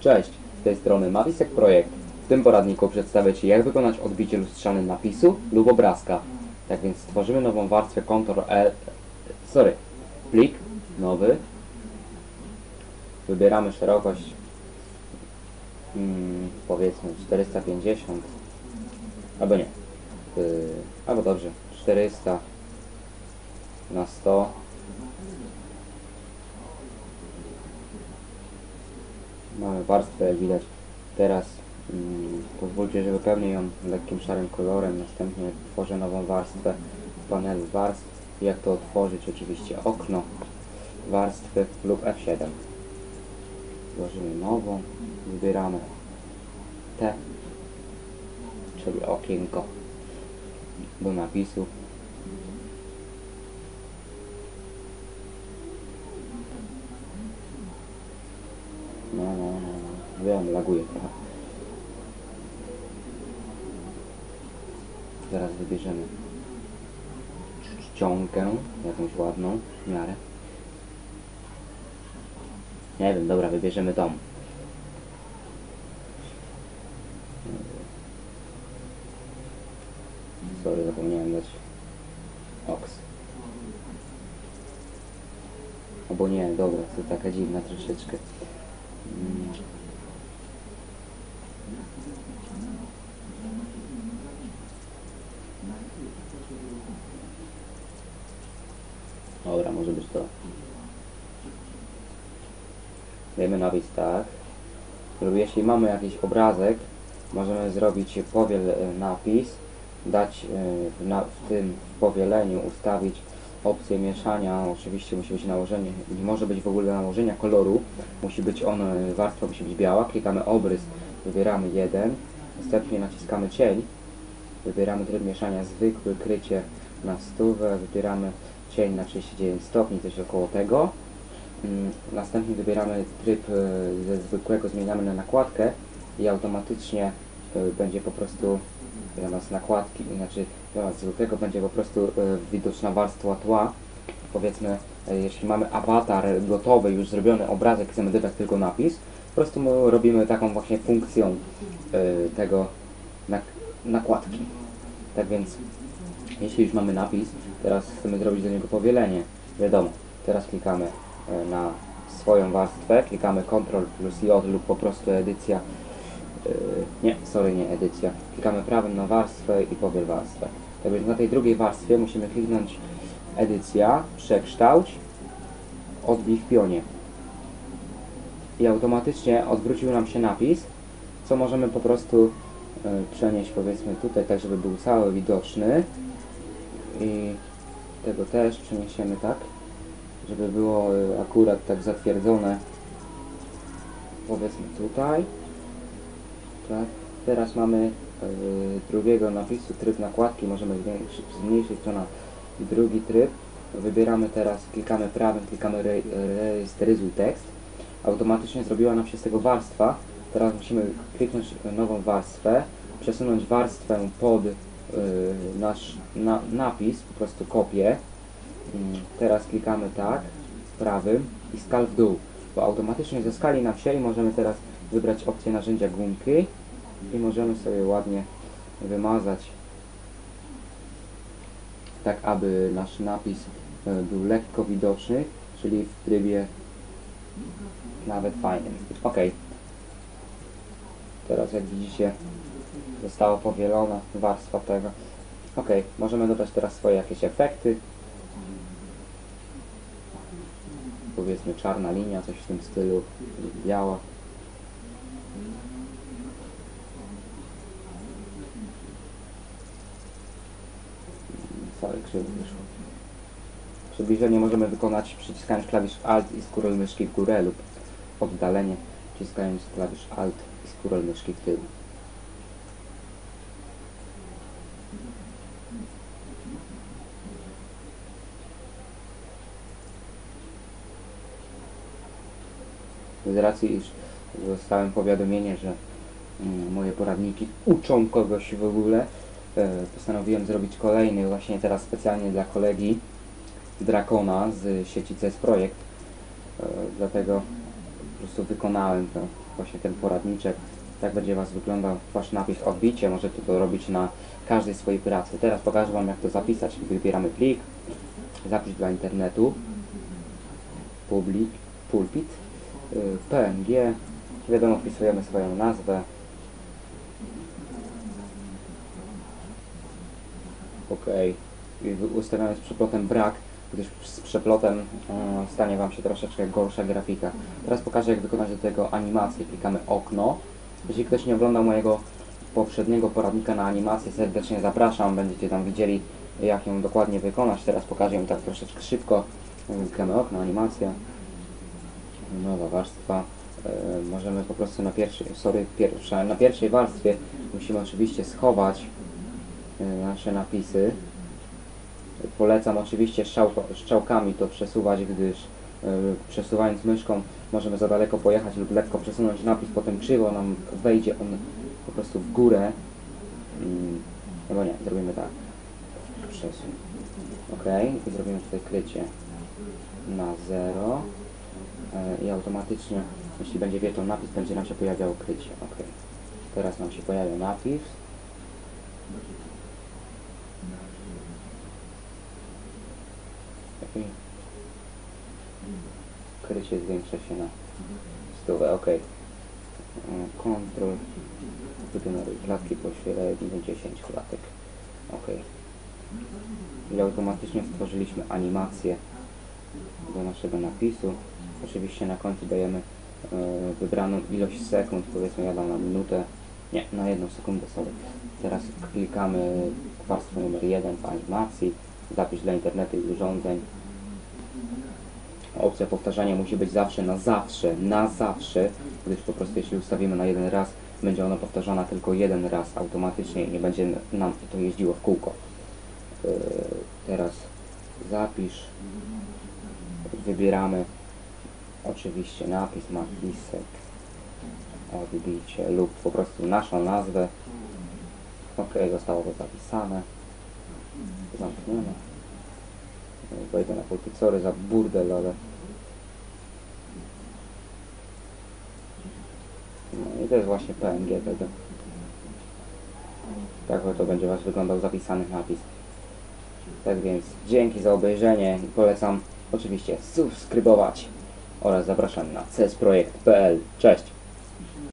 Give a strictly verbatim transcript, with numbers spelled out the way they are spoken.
Cześć, z tej strony Mavisek Projekt. W tym poradniku przedstawię Ci, jak wykonać odbicie lustrzane napisu lub obrazka. Tak więc stworzymy nową warstwę Ctrl L, sorry, plik, nowy. Wybieramy szerokość, hmm, powiedzmy czterysta pięćdziesiąt, albo nie, yy, albo dobrze, czterysta na sto. Mamy warstwę, jak widać. Teraz mm, pozwólcie, że wypełnię ją lekkim szarym kolorem. Następnie tworzę nową warstwę w panelu warstw. Jak to otworzyć? Oczywiście okno warstwy lub F siedem. Tworzymy nową. Wybieramy T, czyli okienko do napisu. No, no, no, no. Wiem, laguje trochę. Teraz wybierzemy czcionkę, jakąś ładną, w miarę. Nie wiem, dobra, wybierzemy tą. Sorry, zapomniałem dać oks. Albo nie, dobra, to taka dziwna troszeczkę. Hmm. Dobra, może być to. Dajmy napis tak. Jeśli mamy jakiś obrazek, możemy zrobić powiel napis, dać w, na, w tym w powieleniu ustawić opcję mieszania. Oczywiście musi być nałożenie, nie może być w ogóle nałożenia koloru, musi być on, warstwa musi być biała. Klikamy obrys, wybieramy jeden, następnie naciskamy cień, wybieramy tryb mieszania zwykły, krycie na stówę, wybieramy cień na trzydzieści dziewięć stopni, coś około tego. Następnie wybieramy tryb ze zwykłego, zmieniamy na nakładkę i automatycznie będzie po prostu zamiast nakładki, znaczy zamiast zwykłego będzie po prostu widoczna warstwa tła. Powiedzmy, jeśli mamy awatar gotowy, już zrobiony obrazek, chcemy dodać tylko napis, po prostu robimy taką właśnie funkcją tego nak nakładki. Tak więc, jeśli już mamy napis, teraz chcemy zrobić do niego powielenie. Wiadomo, teraz klikamy na swoją warstwę, klikamy Ctrl plus J lub po prostu edycja, yy, nie, sorry, nie edycja, klikamy prawym na warstwę i powiel warstwę. Tak więc na tej drugiej warstwie musimy kliknąć edycja, przekształć, odbij w pionie i automatycznie odwrócił nam się napis, co możemy po prostu yy, przenieść powiedzmy tutaj, tak żeby był cały widoczny i tego też przeniesiemy tak, żeby było akurat tak zatwierdzone, powiedzmy tutaj. Tak. Teraz mamy y, drugiego napisu, tryb nakładki, możemy zmniejszyć, zmniejszyć to na drugi tryb. Wybieramy teraz, klikamy prawym, klikamy re, rejesteryzuj tekst. Automatycznie zrobiła nam się z tego warstwa. Teraz musimy kliknąć nową warstwę, przesunąć warstwę pod y, nasz na, napis, po prostu kopię. Teraz klikamy tak, prawym i skal w dół, bo automatycznie zeskali nam się i możemy teraz wybrać opcję narzędzia gumki i możemy sobie ładnie wymazać, tak aby nasz napis był lekko widoczny, czyli w trybie nawet fajnym. Ok. Teraz jak widzicie została powielona warstwa tego. Ok, możemy dodać teraz swoje jakieś efekty. Powiedzmy czarna linia, coś w tym stylu, biała. Sorry, krzywo wyszło. Przybliżenie możemy wykonać przyciskając klawisz Alt i scroll myszki w górę lub oddalenie wciskając klawisz Alt i scroll myszki w tył. Z racji, iż dostałem powiadomienie, że mm, moje poradniki uczą kogoś w ogóle, e, postanowiłem zrobić kolejny właśnie teraz specjalnie dla kolegi Drakona z sieci C S Projekt. E, dlatego po prostu wykonałem to. właśnie ten poradniczek. Tak będzie Was wyglądał Wasz napis odbicie. Możecie to robić na każdej swojej pracy. Teraz pokażę Wam, jak to zapisać. Wybieramy plik, zapisz dla internetu, public, pulpit, P N G, wiadomo, wpisujemy swoją nazwę. OK. I ustawiamy z przeplotem brak, gdyż z przeplotem e, stanie Wam się troszeczkę gorsza grafika. Teraz pokażę, jak wykonać do tego animację. Klikamy okno. Jeśli ktoś nie oglądał mojego poprzedniego poradnika na animację, serdecznie zapraszam. Będziecie tam widzieli, jak ją dokładnie wykonać. Teraz pokażę ją tak troszeczkę szybko. Klikamy okno, animacja. Nowa warstwa. E, możemy po prostu na pierwszej, sorry, pierwsza, na pierwszej warstwie musimy oczywiście schować e, nasze napisy. Polecam oczywiście strzałko, strzałkami to przesuwać, gdyż e, przesuwając myszką możemy za daleko pojechać lub lekko przesunąć napis, potem krzywo nam wejdzie on po prostu w górę. Hmm, no nie, zrobimy tak. Przesuń. OK. I zrobimy tutaj krycie na zero. I automatycznie, jeśli będzie wieczór napis, będzie nam się pojawiało krycie. OK. Teraz nam się pojawia napis. Okay. Krycie zwiększa się na stówę. OK. Kontrol. Wygeneruj klatki po średnim dziesięć klatek. OK. I automatycznie stworzyliśmy animację do naszego napisu. Oczywiście na końcu dajemy e, wybraną ilość sekund, powiedzmy ja dam na minutę, nie, na jedną sekundę sobie. Teraz klikamy warstwę numer jeden w animacji, zapisz dla internetu i urządzeń. Opcja powtarzania musi być zawsze na zawsze, na zawsze, gdyż po prostu jeśli ustawimy na jeden raz, będzie ona powtarzana tylko jeden raz automatycznie i nie będzie nam to jeździło w kółko. E, teraz zapisz, wybieramy oczywiście napis, napisek, odbicie lub po prostu naszą nazwę. OK, zostało to zapisane. Zamkniemy. Wejdę na pulpit, sorry za burdel, ale... No i to jest właśnie P N G tego. Tak to będzie Was wyglądał zapisany napis. Tak więc dzięki za obejrzenie i polecam oczywiście subskrybować oraz zapraszam na c s projekt kropka p l. Cześć!